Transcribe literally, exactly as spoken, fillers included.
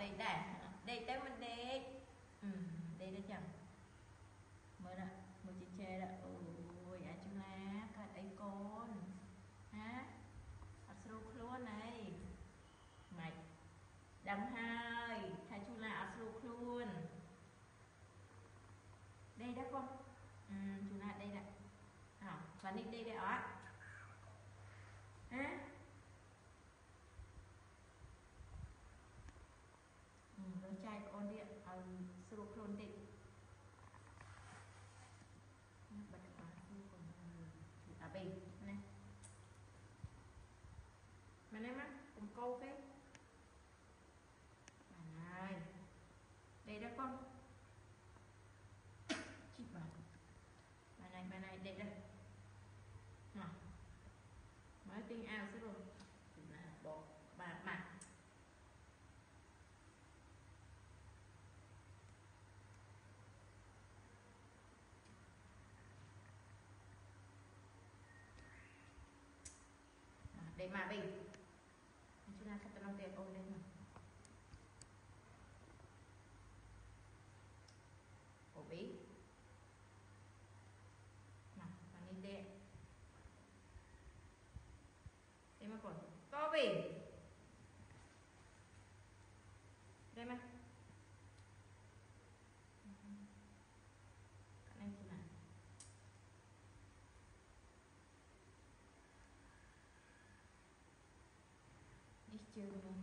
đây đây đây tới mình đây ừ, đây đó chẳng mới đó mới chị chê đó ôi à chú lá cả đây con hả ở sưu luôn này mày đằng hai thay chú là ở sưu luôn đây đó con ừ, chú là đây này à, và đi đây đây ở hả ừ, đôi trai con đi ở sưu luôn đi bật khóa ở bên này mà em á cùng câu cái này đây đó con chị bảo bài này bài này đây đây nào mới tinh ao sẽ rồi là bộ bà mặt để mà bình chúng ta sẽ long tiền ôn lên mà ổ bí nào và lên đây đây mà còn có bình đây mà các anh chị nào đi chơi luôn